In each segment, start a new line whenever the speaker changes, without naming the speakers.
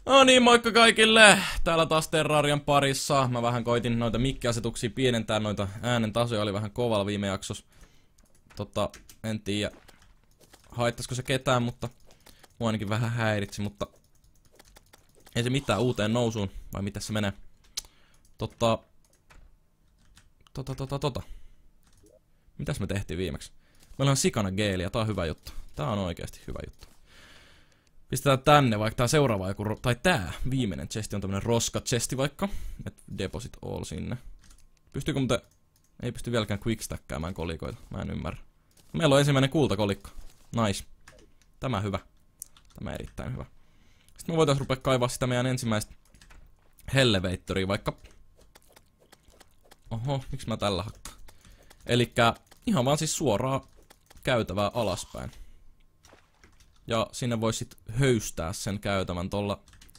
No niin, moikka kaikille! Täällä taas Terrarian parissa. Mä vähän koitin noita mikkiasetuksia pienentää, noita äänen tasoja oli vähän kovalla viime jaksossa. En tiedä haittaisiko se ketään, mutta mua ainakin vähän häiritsi, mutta ei se mitään uuteen nousuun, vai mitä se menee? Mitäs me tehtiin viimeksi? Meillä on sikana geeliä, tää on hyvä juttu. Tää on oikeasti hyvä juttu. Pistetään tänne, vaikka tää seuraava joku, tai tää viimeinen chesti on tämmönen roska chesti vaikka. Et deposit all sinne. Pystyykö muuten, ei pysty vieläkään quickstackkäämään kolikoita, mä en ymmärrä. Meillä on ensimmäinen kultakolikko. Nice. Tämä hyvä. Tämä erittäin hyvä. Sitten me voitais rupea kaivaa sitä meidän ensimmäistä helleveittoria vaikka. Oho, miksi mä tällä hakkaan? Elikkä ihan vaan siis suoraa käytävää alaspäin. Ja sinne voi sit höystää sen käytävän tolla.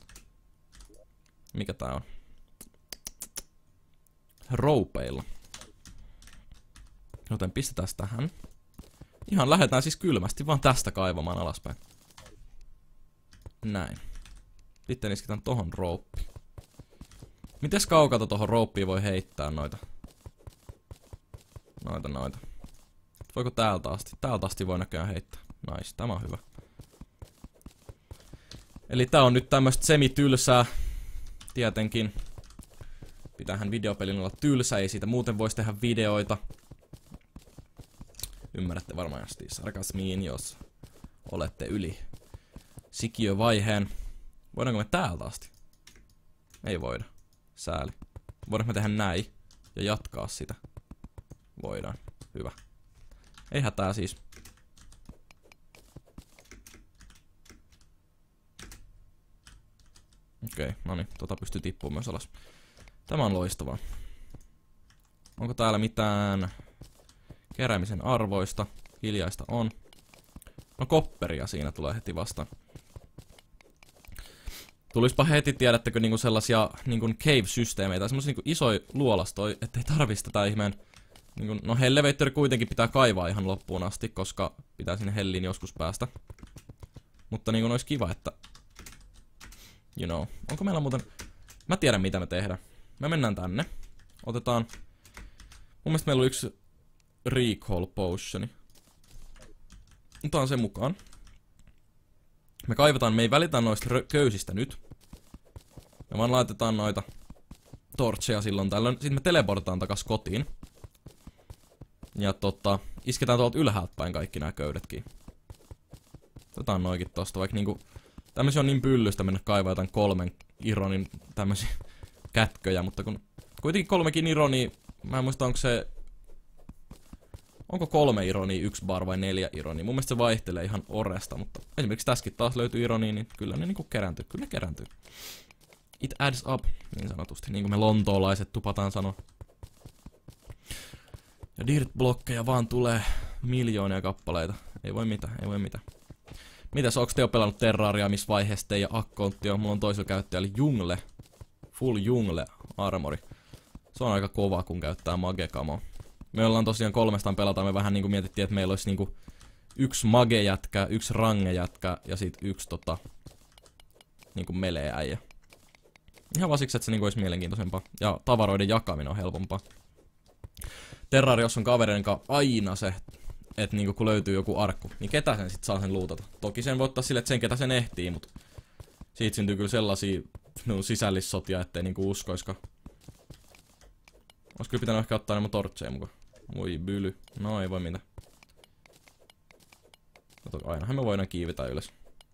Mikä tää on? Roupeilla. Joten pistetään tähän. Ihan lähdetään siis kylmästi vaan tästä kaivamaan alaspäin. Näin. Sitten isketään tohon rouppiin. Mites kaukalta tohon rouppiin voi heittää noita? Noita. Voiko täältä asti? Täältä asti voi näköjään heittää. Nice, tämä on hyvä. Eli tää on nyt tämmöstä semitylsää. Tietenkin. Pitäähän videopelin olla tylsä, ei siitä muuten voisi tehdä videoita. Ymmärrätte varmaan jostain sarkasmiin, jos olette yli sikiövaiheen. Voidaanko me täältä asti? Ei voida. Sääli. Voidaanko me tehdä näin ja jatkaa sitä? Voidaan. Hyvä. Ei hätää siis. Okei, noniin, pystyy tippumaan myös alas. Tämä on loistavaa. Onko täällä mitään keräämisen arvoista? Hiljaista on. No kopperia siinä tulee heti vastaan. Tulispa heti, tiedättekö, niinku sellaisia niinku cave-systeemeitä, semmosia niinku isoja luolastoja, ettei tarvitsisi tätä ihmeen. Niinku, no helleveittori kuitenkin pitää kaivaa ihan loppuun asti, koska pitää sinne helliin joskus päästä. Mutta niinku olisi kiva, että you know. Onko meillä muuten... Mä tiedän mitä me tehdään. Me mennään tänne. Otetaan... Mun mielestä meillä on yksi recall potioni. Otetaan sen mukaan. Me kaivetaan, me ei välitä noista köysistä nyt. Me vaan laitetaan noita torcheja silloin tällöin. Sitten me teleportaan takas kotiin. Ja isketään tuolta ylhäältä päin kaikki nämä köydetkin. Otetaan noikin tosta, vaikka niinku... Tämmösiä on niin pyllystä mennä kaivaa jotain 3 ironin tämmösiä kätköjä, mutta kun kuitenkin 3 ironia, mä en muista onko se... Onko 3 ironia 1 bar vai 4 ironia? Mun mielestä se vaihtelee ihan oresta, mutta esimerkiksi tässäkin taas löytyy ironia, niin kyllä ne niinku kerääntyy, kyllä ne kerääntyy. It adds up, niin sanotusti, niin kuin me lontoolaiset tupataan sanoa. Ja dirt-blokkeja vaan tulee miljoonia kappaleita, ei voi mitään, ei voi mitään. Mitäs, onks te jo pelannut Terrariaa, missä vaiheessa teidän akkontti on? Mulla on toisella käyttäjällä Jungle. Full Jungle armori. Se on aika kova, kun käyttää mage-kamoa. Me ollaan tosiaan 3 pelataan, me vähän niinku mietittiin, että meillä olisi niinku 1 mage-jätkä, 1 range-jätkä ja sit 1 niinku melee-äijä. Ihan vaan siksi, että se niinku olisi mielenkiintoisempaa. Ja tavaroiden jakaminen on helpompaa. Terrariassa on kavereiden kanssa aina se... Että niinku kun löytyy joku arkku, niin ketä sen sit saa sen lootata. Toki sen voi ottaa sille, että sen ketä sen ehtii, mut siitä syntyy kyllä sellaisia sisällissotia, ettei niinku uskoiskaan. Olis kyllä pitänyt ehkä ottaa nämä tortseja mukaan. Voi byly. No ei voi mitään. Ainahan me voidaan kiivetä ylös.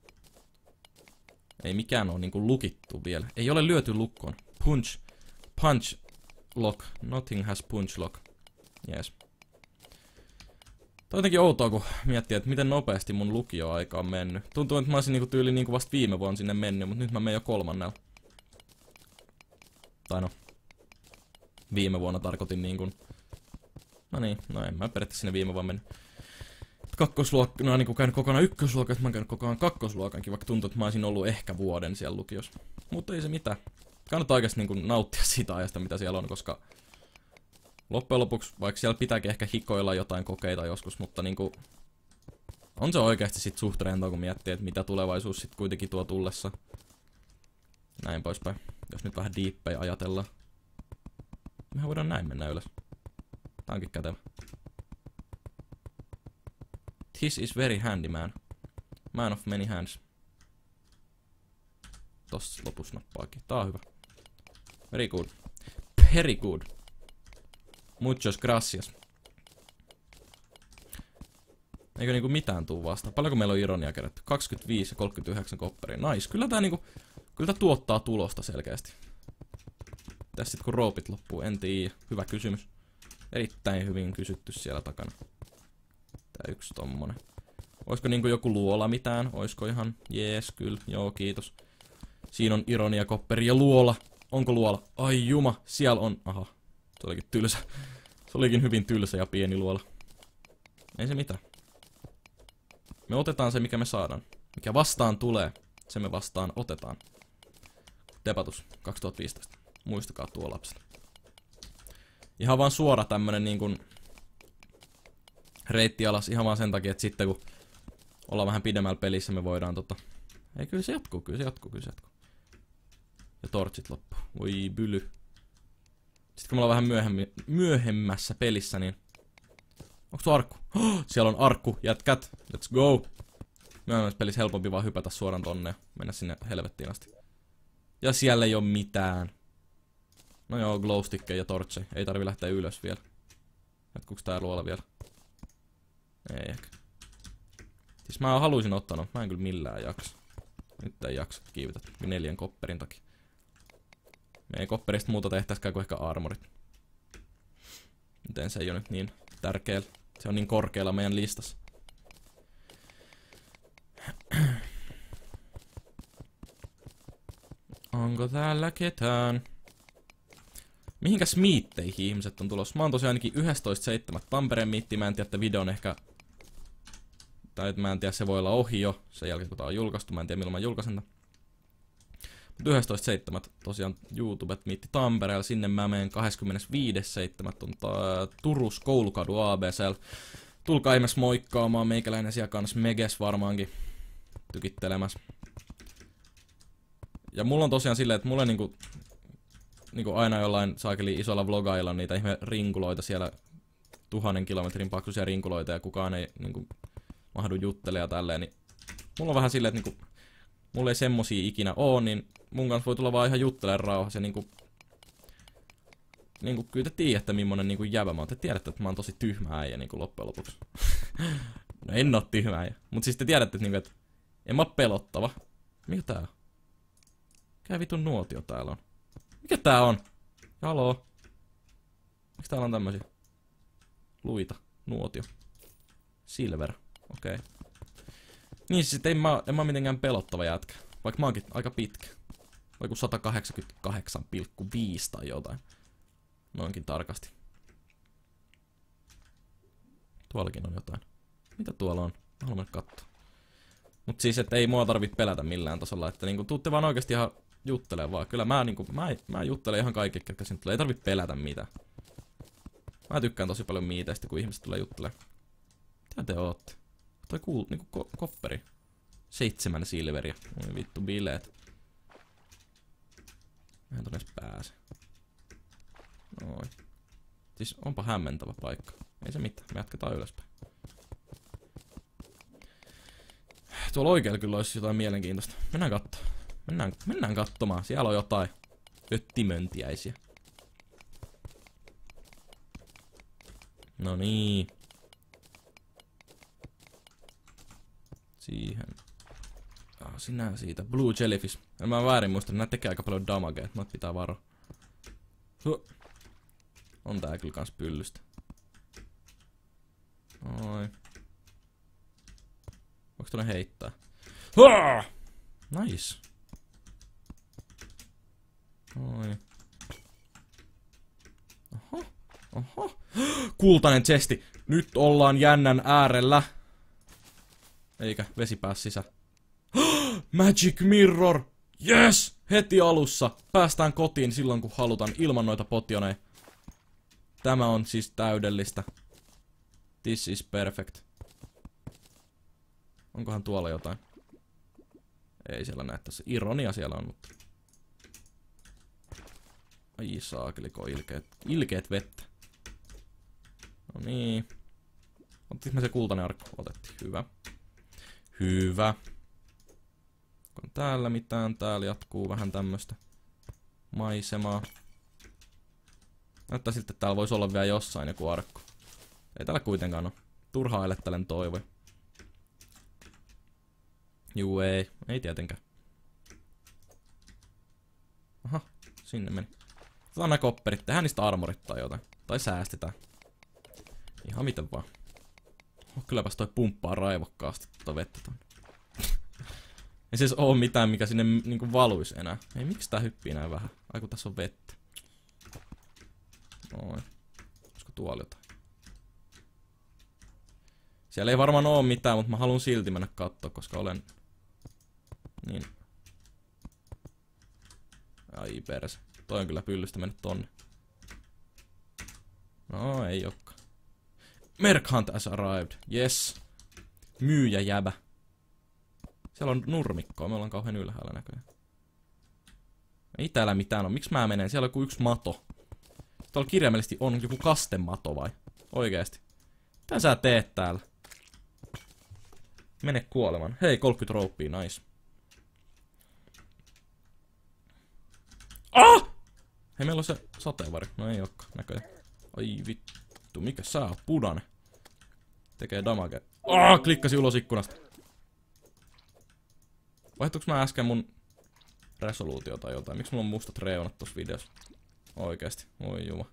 Ei mikään oo niinku lukittu vielä. Ei ole lyöty lukkoon. Punch lock. Nothing has punch lock. Yes. Tämä on jotenkin outoa, kun miettii, että miten nopeasti mun lukioaika on mennyt. Tuntuu, että mä olisin niinku tyyli niinku vasta viime vuonna sinne mennyt, mutta nyt mä menen jo 3. Tai no. Viime vuonna tarkoitin niinkun... No niin, no en mä periaatteessa sinne viime vuonna mennyt. Kakkosluokka, no niinku käynyt kokonaan ykkösluokan, että mä oon käynyt kokonaan kakkosluokankin, vaikka tuntuu, että mä olisin ollut ehkä vuoden siellä lukiossa. Mutta ei se mitään. Kannattaa oikeasti niinku nauttia siitä ajasta, mitä siellä on, koska... Loppujen lopuksi, vaikka siellä pitääkin ehkä hikoilla jotain kokeita joskus, mutta niinku... On se oikeasti sit suht rentoa, kun miettii, että mitä tulevaisuus sit kuitenkin tuo tullessa. Näin poispäin. Jos nyt vähän diippejä ajatellaan. Mehän voidaan näin mennä ylös. Tää onkin kätevä. This is very handy man. Man of many hands. Tossa lopussa nappaakin. Tää on hyvä. Very good. Very good. Muchos gracias. Eikö niinku mitään tuu vastaan? Paljonko meillä on ironia kerätty? 25 ja 39 kopperia. Nice. Kyllä tää niinku... Kyllä tää tuottaa tulosta selkeästi. Tässä sit kun roopit loppuu, en tiedä. Hyvä kysymys. Erittäin hyvin kysytty siellä takana. Tää yksi tommonen. Oisko niinku joku luola mitään? Oisko ihan jees, kyllä. Joo, kiitos. Siinä on ironiakopperi ja luola. Onko luola? Ai juma, siellä on... Aha, se olikin tylsä. Se olikin hyvin tylsä ja pieni luola. Ei se mitään. Me otetaan se, mikä me saadaan. Mikä vastaan tulee, se me vastaan otetaan. Debatus 2015. Muistakaa tuo lapset. Ihan vaan suora tämmönen niinkun reitti alas ihan vaan sen takia, että sitten kun ollaan vähän pidemmällä pelissä, me voidaan Ei, kyllä se jatkuu. Ja torchit loppuu. Voi byly. Sitten kun me ollaan vähän myöhemmässä pelissä, niin... Onko tuo arkku? Oh, siellä on arkku, jätkät. Let's go. Myöhemmässä pelissä helpompi vaan hypätä suoraan tonne ja mennä sinne helvettiin asti. Ja siellä ei oo mitään. No joo, glowstickkejä ja torcheja. Ei tarvi lähteä ylös vielä. Jatkuuks tää luola vielä? Ei ehkä. Siis mä haluaisin ottanut, mä en kyllä millään jaksa. Nyt ei jaksa kiivetä 4 kopperin takia. Me ei kopperista muuta tehtäiskään kuin ehkä armorit. Miten se ei oo nyt niin tärkeellä. Se on niin korkealla meidän listassa. Onko täällä ketään? Mihinkäs miitteihin ihmiset on tulossa? Mä oon tosiaan ainakin 11.7. Tampereen miitti. Mä en tiedä, että video on ehkä... Tai mä en tiedä, se voi olla ohi jo. Sen jälkeen kun tää on julkaistu. Mä en tiedä milloin mä julkaisen tän. Mutta 11.7. tosiaan YouTubet miitti Tampereella. Sinne mä menen 25.7. on Turus Koulukadu ABC:llä. Tulkaa ihmeessä moikkaamaan. Meikäläinen siellä kans Meges varmaankin tykittelemässä. Ja mulla on tosiaan silleen, että mulla niinku aina jollain saakeli isolla vlogailla on niitä ihme rinkuloita siellä 1000 kilometrin paksuisia rinkuloita ja kukaan ei niinku mahdu juttelemaan tälleen, niin mulla on vähän silleen, että niinku mulla ei semmosia ikinä oo, niin mun kanssa voi tulla vaan ihan juttelemaan rauhassa ja niinku kyllä te tiedätte millainen niinku jäbä mä oon. Te tiedätte, että mä oon tosi tyhmä äijä niinku loppujen lopuksi. No en oo tyhmä äijä. Mut siis te tiedätte, että niinku, et en mä oo pelottava. Mikä tää on? Mikä vitun nuotio täällä on? Mikä tää on? Haloo? Miks täällä on tämmösiä? Luita. Nuotio. Silver. Okei. Okay. Niin siis en mä mitenkään pelottava jätkä. Vaikka mä oonkin aika pitkä. Vaikka 188,5 tai jotain. Noinkin tarkasti. Tuollakin on jotain. Mitä tuolla on? Haluan katsoa. Mut siis, että ei mua tarvitse pelätä millään tasolla. Että niinku tuutte vaan oikeesti ihan juttelemaan vaan. Kyllä mä juttelen ihan kaikki, ketkä sinne tulee. Ei tarvitse pelätä mitään. Mä tykkään tosi paljon miiteistä, kun ihmiset tulee juttelemaan. Mitä te ootte? Toi niinku kopperi. 7 silveriä. Oi vittu bileet. Mä en tonne edes pääse. Noin. Siis onpa hämmentävä paikka. Ei se mitään, me jatketaan ylöspäin. Tuolla oikealla kyllä olisi jotain mielenkiintoista. Mennään kattoo. Mennään katsomaan. Siellä on jotain öttimöntiäisiä. No niin. Siihen. Sinä siitä. Blue Jellyfish. En mä väärin muista, nää tekee aika paljon damagea. Noit pitää varoa. On tää kyllä kans pyllystä. Oi. Voiko tuonne heittää? Nice. Oi. Oho. Kultainen chesti. Nyt ollaan jännän äärellä. Eikä vesi pääs sisään. Magic Mirror! Yes! Heti alussa. Päästään kotiin silloin kun halutaan ilman noita potioneja. Tämä on siis täydellistä. This is perfect. Onkohan tuolla jotain? Ei siellä näe tässä. Ironia siellä on, mutta... Ai saakeliko ilkeet vettä. No niin. Otettiin me se kultainen arkku? Otettiin. Hyvä. Hyvä. On täällä mitään? Täällä jatkuu vähän tämmöstä maisemaa. Näyttää siltä, että täällä voisi olla vielä jossain joku arkku. Ei täällä kuitenkaan ole. Turhaa elettelen toivoja. Juu ei. Ei tietenkään. Aha. Sinne meni. Otetaan nää kopperit. Tehdään niistä armorit tai jotain. Tai säästetään. Ihan miten vaan. Oh, kylläpäs toi pumppaa raivokkaasti tota vettä tonne. Ei siis oo mitään, mikä sinne niinku valuis enää. Ei, miksi tää hyppii näin vähän? Ai kun tässä on vettä. Noin. Olisiko tuolla jotain? Siellä ei varmaan oo mitään, mutta mä haluan silti mennä kattoo, koska olen... Niin. Ai perse. Toi on kyllä pyllystä mennyt tonne. No ei olekaan. Merchant has arrived. Yes. Myyjä jäbä. Siellä on nurmikkoa. Me ollaan kauhean ylhäällä näköjään. Ei täällä mitään on. Miksi mä menen? Siellä on joku yksi mato. Tuolla kirjaimellisesti on joku kastemato vai? Oikeesti. Mitä sä teet täällä? Mene kuolemaan. Hei, 30 rouppia, nice. Ah! Hei, meillä on se sateenvarjo. No ei olekaan, näköjään. Ai vittu, mikä sä oot? Punainen. Tekee damagea. Ah! Klikkasi ulos ikkunasta. Vaihtuuks mä äsken mun resoluutio tai jotain? Miksi mulla on mustat reunat tossa videossa? Oikeesti. Oi juma.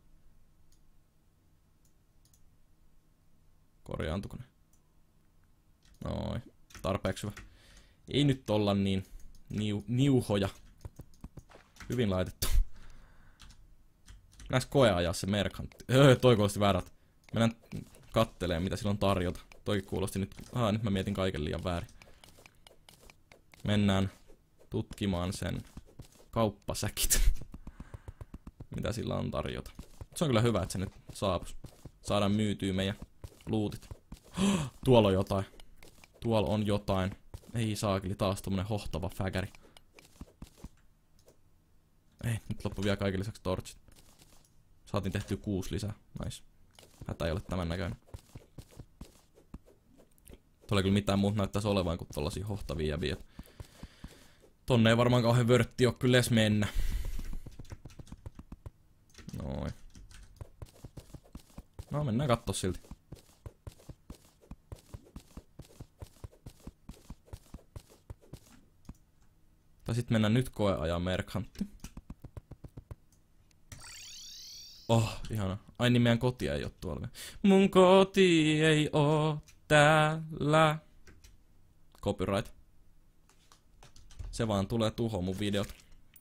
Korjaantuko ne? Noin. Tarpeeksi hyvä. Ei nyt olla niin niuhoja. Hyvin laitettu. Näis koeajaa se merkantti. Toi kuulosti väärät. Mennään katteleen mitä sillä on tarjota. Toikin kuulosti nyt... nyt mä mietin kaiken liian väärin. Mennään tutkimaan sen kauppasäkit. Mitä sillä on tarjota. Se on kyllä hyvä, että se nyt saapus. Saadaan myytyä meidän lootit. Tuolla on jotain. Tuolla on jotain. Ei saakeli, taas tommonen hohtava fägäri. Ei, nyt loppu vielä kaiken lisäksi torchit. Saatiin tehtyä 6 lisää. Nice. Hätä ei ole tämän näköinen. Tuolla kyllä mitään muuta näyttäisi olevan kuin tollasia hohtavia jäviä. Tonne ei varmaan kauhean vörtti oo kyllä edes mennä. Noin. No mennään kattoo silti. Tai sit mennään nyt koeajan merkantti. Oh, ihana. Ai niin meidän koti ei oo tuolla vielä. Mun koti ei oo täällä. Copyright. Se vaan tulee tuhoa mun videot.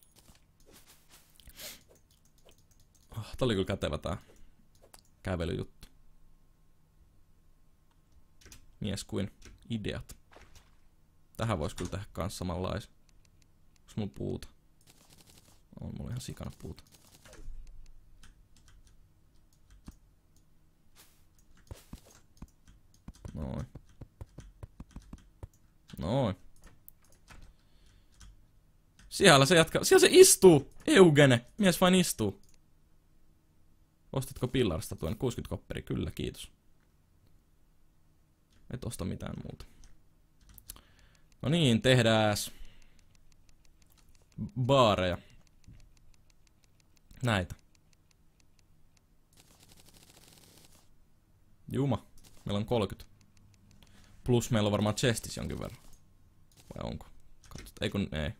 Oh, tää oli kyllä kätevä tää kävelyjuttu. Mies kuin ideat. Tähän vois kyllä tehdä kans samanlaisen. Onks mulla puuta? On mulla ihan sikana puuta. Noin. Noin. Siellä se jatkaa. Siellä se istuu! Eugene! Mies vain istuu. Ostatko pillarista tuen? 60 kopperi. Kyllä, kiitos. Et osta mitään muuta. No niin, tehdääs baareja. Näitä. Juma. Meillä on 30. Plus meillä on varmaan chestis jonkin verran. Vai onko? Katsotaan. Ei kun ei.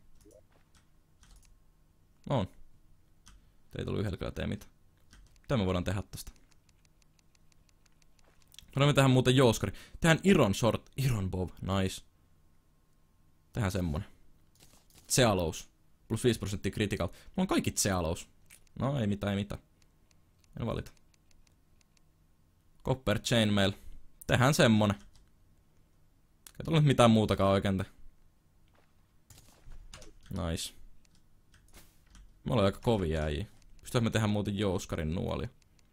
On. Ei tullut yhdellä tee mitään. Mitä me voidaan tehdä tosta? Voidaan me tehdä muuten jouskari. Tehdään Iron Short. Iron Bow. Nice. Tehdään semmonen. Cealous. Plus 5% critical. Mulla on kaikki Cealous. No ei mitään, ei mitään. En valita. Copper Chainmail. Tehdään semmonen. Ei tullut mitään muutakaan oikein. Nice. Me ollaan aika kovia äijä. Pystytään me tehdä muuten jouskarin nuolia.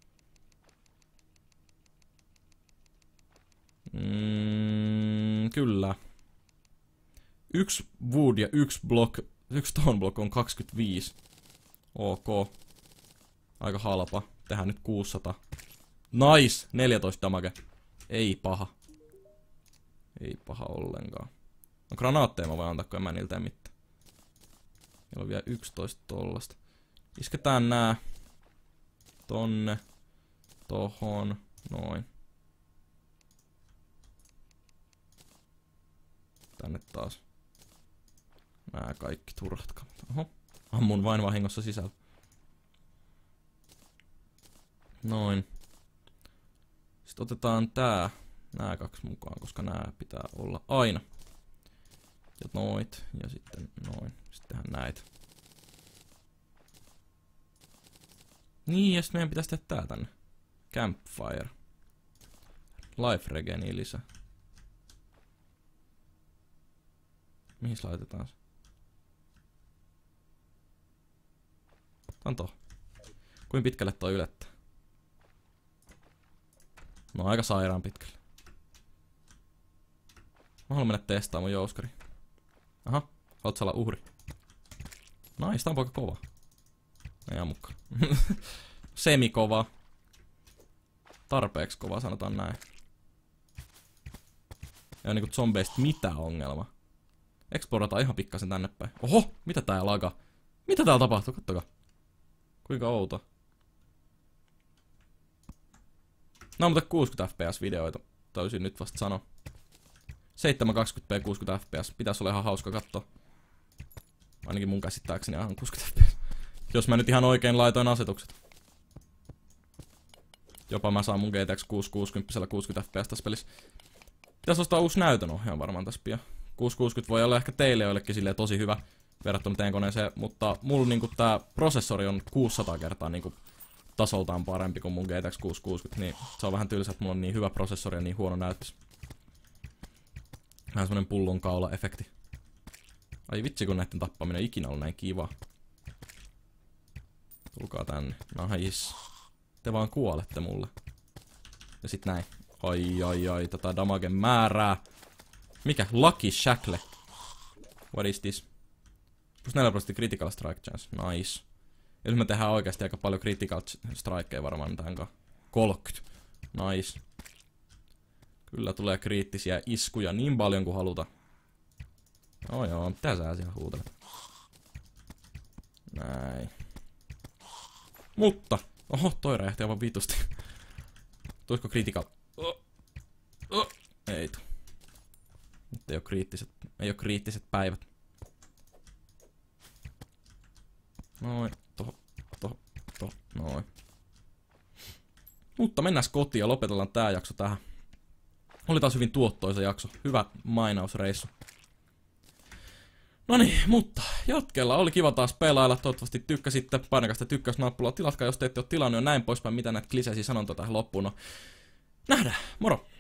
Kyllä. 1 wood ja 1 block. 1 stone block on 25. Ok. Aika halpa. Tehdään nyt 600. Nice! 14 damage. Ei paha. Ei paha ollenkaan. No granaatteja mä voin antaa, kun en mä niiltä tee mitään. Meillä on vielä 11 tollasta. Isketään nää tonne. Tohon. Noin. Tänne taas. Nää kaikki turhat kamat. Oho. Ammun vain vahingossa sisällä. Noin. Sitten otetaan nää 2 mukaan, koska nää pitää olla aina. Ja noit. Ja sitten noin. Sitten tehdään näitä. Niin, ja sitten meidän pitäisi tehdä tää tänne. Campfire. Life regeni lisä. Mihin laitetaan se? Otan tohon. Kuin pitkälle toi ylettää? No aika sairaan pitkälle. Mä haluan mennä testaamaan mun jouskari. Aha, haluat sä olla uhri? Nais, tää on poika kova. Ei ammukka. Semikova. Tarpeeksi kova, sanotaan näin. Ei oo niinku zombeista mitään ongelma. Explorataan ihan pikkasen tänne päin. Oho! Mitä tää laga? Mitä täällä tapahtuu? Kattokaa. Kuinka outo. No mutta 60 fps videoita. Täysin nyt vasta sano. 720p 60 fps. Pitäis olla ihan hauska katsoa. Ainakin mun käsittääkseni ihan 60 fps. Jos mä nyt ihan oikein laitoin asetukset. Jopa mä saan mun GTX 660 60 fps tässä pelissä. Pitäis ostaa uusi näytönohjaaja varmaan tässä pian. 660 voi olla ehkä teille joillekin silleen tosi hyvä verrattuna teidän koneeseen, mutta mulla niinku tää prosessori on 600 kertaa niinku tasoltaan parempi kuin mun GTX 660, niin se on vähän tylsä, että mulla on niin hyvä prosessori ja niin huono näyttö. Vähän semmonen pullonkaula-efekti. Ai vitsi, kun näitten tappaminen on ikinä ollut näin kiva. Tulkaa tänne. Nais. Te vaan kuolette mulle. Ja sit näin. Ai, tätä damagen määrää. Mikä? Lucky Shackle. What is this? Plus 4% critical strike chance. Nice. Eli me tehdään oikeasti aika paljon critical strikeja varmaan tämän kanssa. 30. Nice. Kyllä tulee kriittisiä iskuja niin paljon kuin haluta. Oh joo, mitä sä siellä huutelet? Näin. Mutta! Oho, toi räjähti aivan vitusti. Tuisiko critical? Ei tuu. Nyt ei oo kriittiset päivät. Noin, tohon, noin. Mutta mennään kotiin ja lopetellaan tää jakso tähän. Oli taas hyvin tuottoisa jakso. Hyvä mainausreissu. Noniin, mutta jatkeella oli kiva taas pelailla. Toivottavasti tykkäsitte. Painakaa sitä tykkäysnappulaa. Tilatkaa, jos te ette ole tilannut ja näin poispäin. Mitä näitä kliseisiä sanontoja tähän loppuun. No, nähdään. Moro!